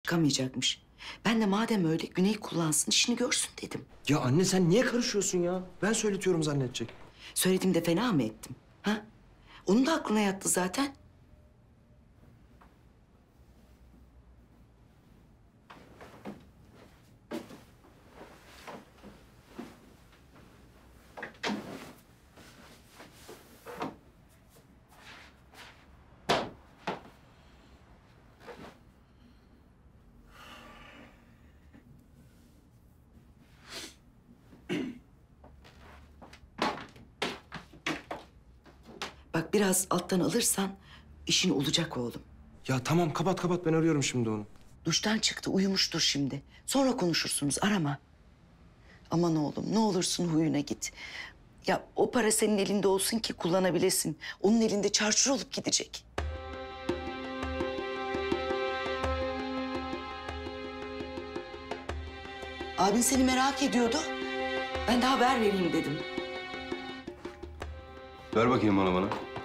çıkamayacakmış. Ben de madem öyle Güney kullansın, işini görsün dedim. Ya anne sen niye karışıyorsun ya? Ben söyletiyorum zannedecek. Söylediğimde fena mı ettim? Ha? Onun da aklına yattı zaten. Bak biraz alttan alırsan işin olacak oğlum. Ya tamam kapat ben arıyorum şimdi onu. Duştan çıktı, uyumuştur şimdi. Sonra konuşursunuz, arama. Aman oğlum, ne olursun huyuna git. Ya o para senin elinde olsun ki kullanabilesin. Onun elinde çarçur olup gidecek. Abin seni merak ediyordu. Ben de haber vereyim dedim. Ver bakayım bana.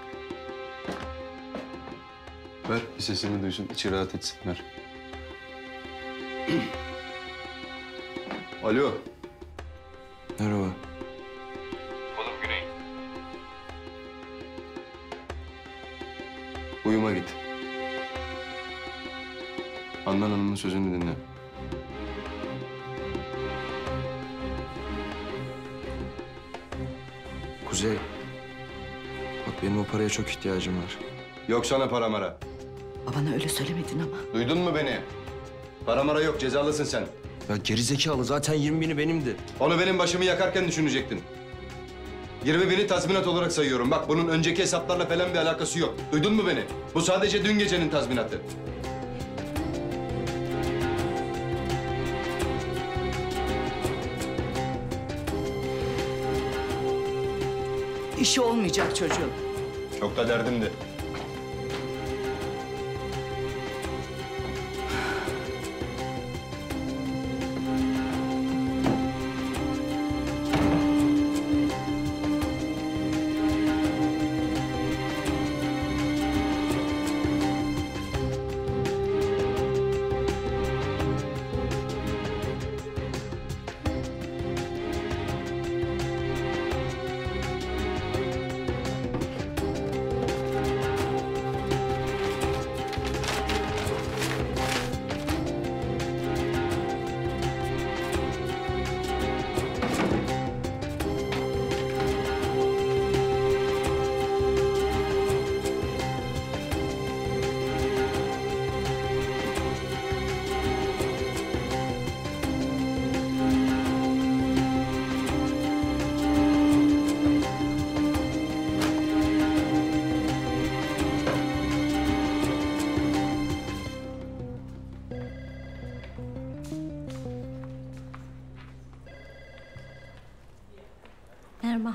Ver, bir sesini duysun, içi rahat etsin, ver. Alo. Merhaba. Oğlum Güney. Uyuma git. Handan Hanım'ın sözünü dinle. Kuzey. Bak benim o paraya çok ihtiyacım var. Yok sana para mara. Babana öyle söylemedin ama. Duydun mu beni? Para mara yok, cezalısın sen. Ya gerizekalı zaten 20.000'i benimdi. Onu benim başımı yakarken düşünecektin. 20.000'i tazminat olarak sayıyorum. Bak bunun önceki hesaplarla falan bir alakası yok. Duydun mu beni? Bu sadece dün gecenin tazminatı. İşi olmayacak çocuğun. Çok da derdimdi. Merhaba.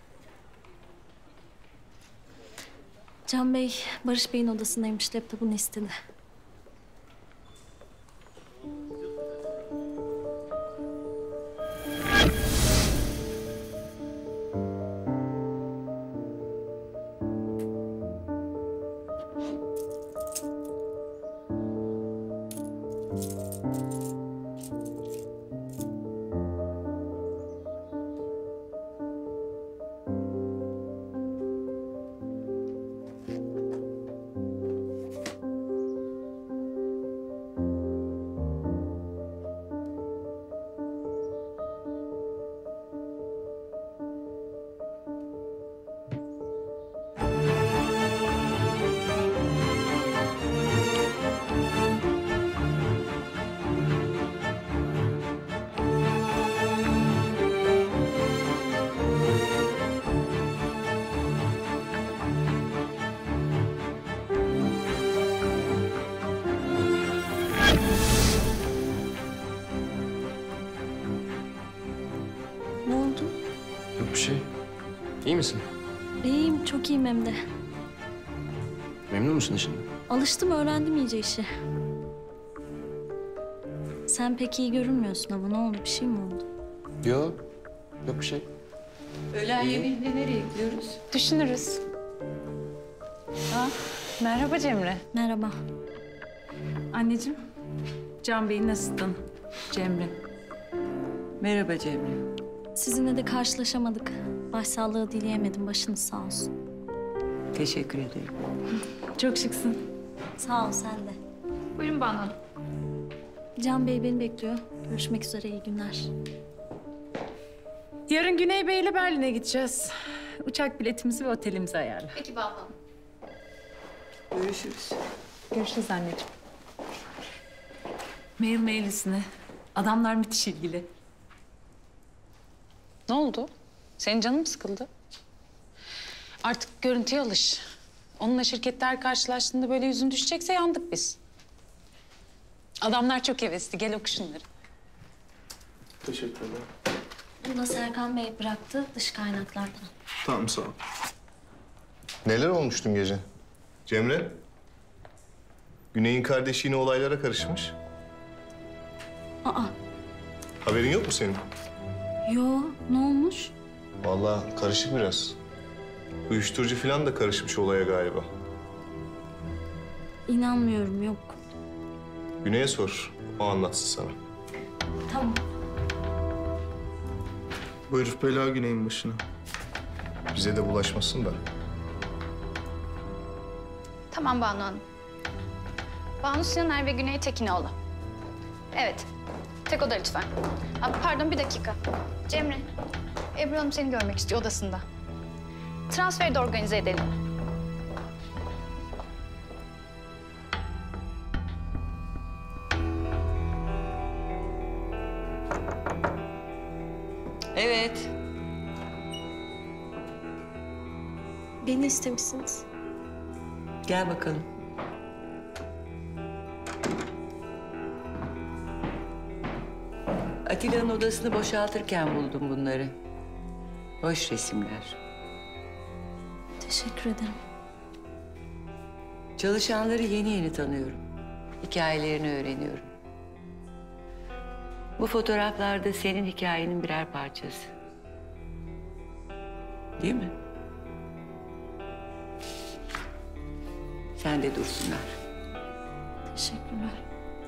Can Bey, Barış Bey'in odasındaymış. Laptopunu istedi. Ne oldu? Yok bir şey. İyi misin? İyiyim, çok iyiyim hem de. Memnun musun işinden? Alıştım, öğrendim iyice işi. Sen pek iyi görünmüyorsun ama ne oldu? Bir şey mi oldu? Yok bir şey. Öğlen yemeğinde nereye gidiyoruz? Düşünürüz. Merhaba Cemre. Merhaba. Anneciğim, Can Bey nasılsın? Cemre. Merhaba Cemre. Sizinle de karşılaşamadık. Başsağlığı dileyemedim. Başınız sağ olsun. Teşekkür ederim. Çok şıksın. Sağ ol sen de. Buyurun Banu Hanım. Can Bey beni bekliyor. Görüşmek üzere, iyi günler. Yarın Güney Bey ile Berlin'e gideceğiz. Uçak biletimizi ve otelimizi ayarla. Peki Banu Hanım. Görüşürüz. Görüşürüz anneciğim. Mail üstüne. Adamlar müthiş ilgili. Ne oldu? Senin canın mı sıkıldı? Artık görüntüye alış. Onunla şirketler karşılaştığında böyle yüzün düşecekse yandık biz. Adamlar çok hevesli. Gel oku şunları. Teşekkür ederim. Bunu da Serkan Bey bıraktı dış kaynaklardan. Tamam, sağ ol. Neler olmuş dün gece? Cemre? Güney'in kardeşi yine olaylara karışmış. Aa, Haberin yok mu senin? yo, ne olmuş? Vallahi karışık biraz. Uyuşturucu falan da karışmış olaya galiba. İnanmıyorum, yok. Güney'e sor, o anlatsın sana. Tamam. Bu herif bela Güney'in başına. Bize de bulaşmasın da. Tamam Banu Hanım. Banu Sinaner ve Güney Tekinoğlu. Evet. Tek oda lütfen. Pardon bir dakika. Cemre, Ebru Hanım seni görmek istiyor odasında. Transferi de organize edelim. Evet. Beni istemişsiniz. Gel bakalım. Atilla'nın odasını boşaltırken buldum bunları. Boş resimler. Teşekkür ederim. Çalışanları yeni yeni tanıyorum. Hikayelerini öğreniyorum. Bu fotoğraflarda senin hikayenin birer parçası. Değil mi? Sen de dursunlar. Teşekkürler.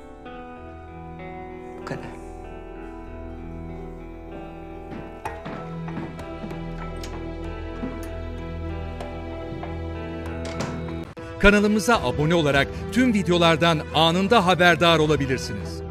Bu kadar. Kanalımıza abone olarak tüm videolardan anında haberdar olabilirsiniz.